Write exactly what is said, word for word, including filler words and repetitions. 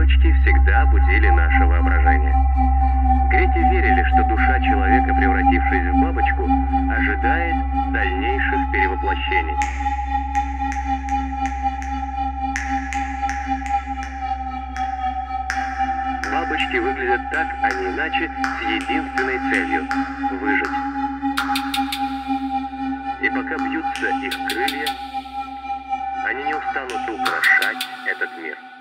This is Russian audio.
Бабочки всегда будили наше воображение. Греки верили, что душа человека, превратившись в бабочку, ожидает дальнейших перевоплощений. Бабочки выглядят так, а не иначе, с единственной целью – выжить. И пока бьются их крылья, они не устанут украшать этот мир.